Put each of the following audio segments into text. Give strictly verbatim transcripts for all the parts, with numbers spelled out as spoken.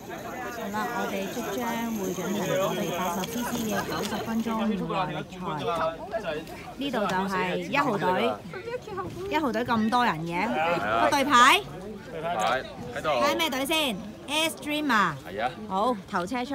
好啦，我哋即將會進行我哋八十 C C 嘅九十分鐘耐力賽。呢度就係一號隊，一號隊咁多人嘅個隊牌。 隊牌喺度。 睇咩隊先 ？S Dream 啊。 係啊。 好，頭車出。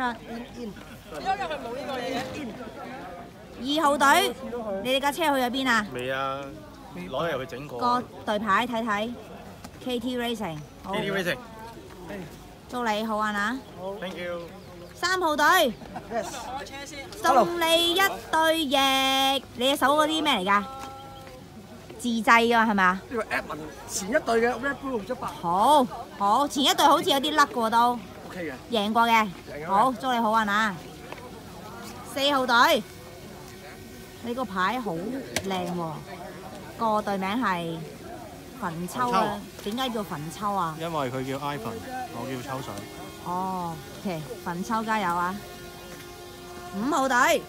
二號隊，你哋架車去咗邊啊？ 未啊，攞入去整過。 個隊牌睇睇 ，K T Racing。 K T Racing。 祝你好玩啊 ！Thank you。 三號隊，送你一對翼。你隻手嗰啲咩嚟㗎？自製㗎係咪啊？ 呢個 Edmond 前一隊嘅 Red Bull 一百。 好，好，前一隊好似有啲甩過都。 OK 嘅。 贏過嘅。好，祝你好玩啊！四號隊，你個牌好靚喎，個隊名係焚秋啊。點解叫焚秋啊？ 因為佢叫 Ivan， 我叫秋水。 哦 ，OK， 焚秋加油啊！五號隊，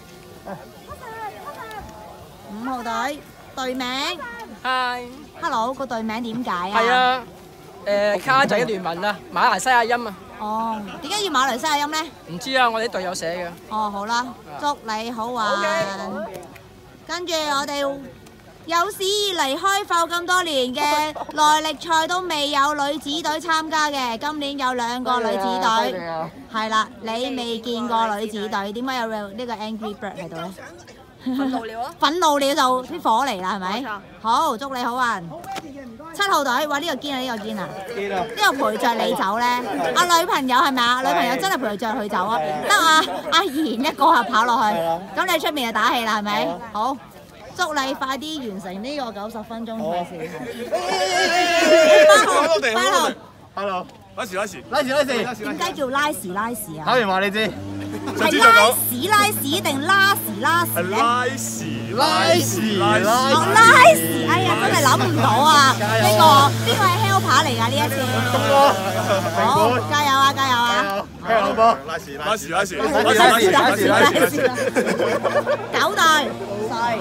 五號隊隊名 ，Hi，Hello， 個隊名點解啊？ 係啊，誒卡仔聯盟啊，馬來西亞音啊。 哦，點解要馬來西亞音咧？ 唔知啊，我哋隊友寫嘅。 哦，好啦，祝你好玩。跟住我哋有史以嚟開埠咁多年嘅耐力賽都未有女子隊參加嘅，今年有兩個女子隊。係啦，你未見過女子隊，點解有呢個 Angry Bird 喺度咧？ 憤怒了啊！ 憤怒了就啲火嚟啦，係咪？好，祝你好運。七號隊，哇！呢個堅啊，呢個堅啊！呢個陪着你走咧，阿女朋友係咪啊？女朋友真係陪着佢走啊！得啊，阿賢一個啊跑落去，咁你出面就打氣啦，係咪？好，祝你快啲完成呢個九十分鐘賽事。八號，八號 ，Hello，拉時拉時， 拉時拉時。 點解叫拉時拉時啊？ 考完話你知。 係拉屎拉屎定拉時拉時咧？ 拉時拉時拉哦，拉時，哎呀，真係諗唔到啊！呢個邊個係 helper 嚟㗎？呢一次。好，加油啊！加油啊！ 加油，老波！ 拉時拉時拉時拉時拉時拉時拉時。 九隊，衰。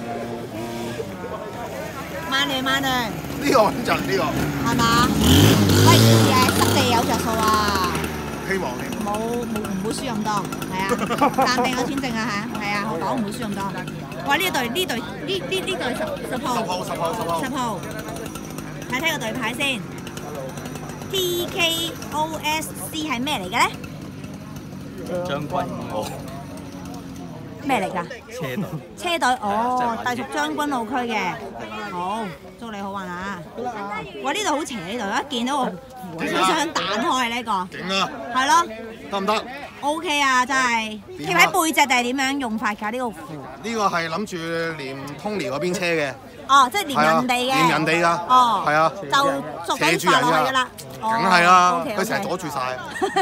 慢亂慢亂。 呢個穩陣呢個。 係嘛？喂，誒，濕地有着數啊！ 希望你。 冇冇唔會輸咁多，係啊，暫定咗簽證啊嚇，係啊，我講唔會輸咁多。哇！呢隊呢隊呢呢呢隊十十號， 十號十號十號十號，睇睇個隊牌先。T K O S C 係咩嚟嘅咧？ 將軍澳。 咩嚟㗎？ 車隊。 車隊哦，隸屬將軍澳區嘅。好，祝你好運啊！哇！呢度好邪呢度，一見到我好想彈開呢個。 勁啊！ 係咯。 得唔得 ？O K 啊，真係貼喺背脊定係點樣用法㗎？呢個符呢個係諗住連通寮嗰邊車嘅。 哦，即係連人哋嘅。 連人哋㗎。 哦。 係啊。 就屬緊發落去㗎啦。 梗係啦，佢成日阻住晒。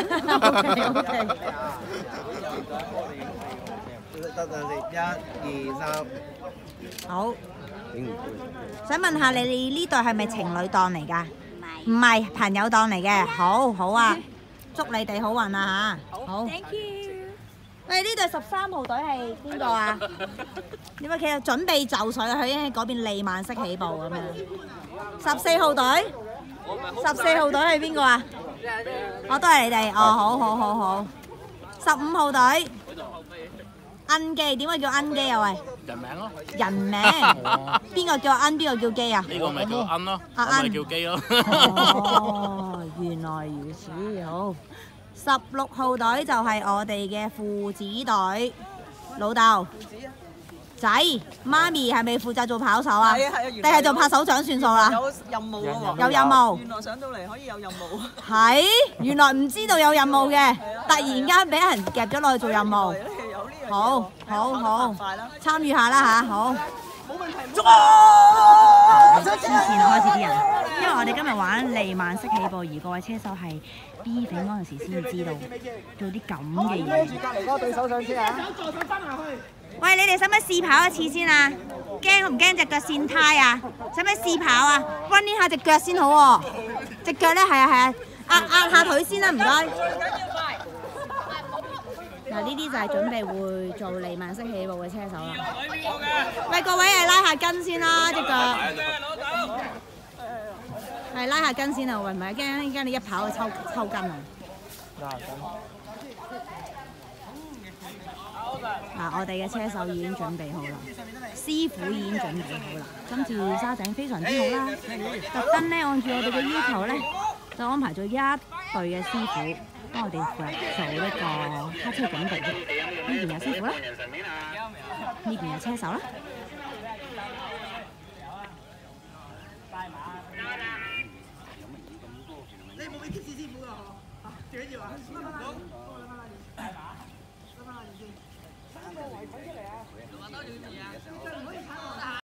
得啦，你一、二、三。 好。想問下你哋呢隊係咪情侶檔嚟㗎？唔係，朋友檔嚟嘅。好，好啊。祝你哋好運啊嚇！好 ，thank you。喂，呢隊十三號隊係邊個啊？點解其實準備就緒啦？佢已經喺嗰邊利曼式起步咁樣。十四號隊，十四號隊係邊個啊？我都係你哋。哦，好好好好。十五號隊，恩基點解叫恩基啊？喂， 人名咯。 人名。邊個叫恩？邊個叫基啊？ 呢個咪叫恩咯， 阿我咪叫基咯。 哦，原來如此，好。十六號隊就係我哋嘅父子隊，老豆、仔、媽咪係咪負責做跑手啊？ 係啊係啊， 定係做拍手掌算數啦？ 有任務嘅喎。 有任務。 原來上到嚟可以有任務。 係，原來唔知道有任務嘅，突然間俾人夾咗落去做任務。好，好，好，參與下啦嚇，好。冇問題。之前開始啲人，因為我哋今日玩利曼式起步，而各位車手係 B 粉嗰陣時先至知道做啲咁嘅嘢。 隔離嗰個對手上車啊！ 喂，你哋使唔使試跑一次先啊？驚唔驚隻腳跣胎啊？使唔使試跑啊？溫呢下隻腳先好喎。隻腳咧係啊係啊，壓壓下腿先啦，唔該。嗱，呢啲就係準備會做利曼式起步嘅車手啦。喂，各位係拉下筋先啦，隻腳。係拉下筋先啊！喂，唔係驚驚你一跑就抽抽筋啊！ 嗱，我哋嘅車手已經準備好啦，師傅已經準備好啦。今次沙井非常之好啦，特登咧按住我哋嘅要求咧，就安排咗一隊嘅師傅幫我哋做呢個卡車準備嘅。呢邊有師傅啦，呢邊有車手啦。 你冇俾貼士師傅㗎嗬？最緊要啊！三個圍裙出嚟啊！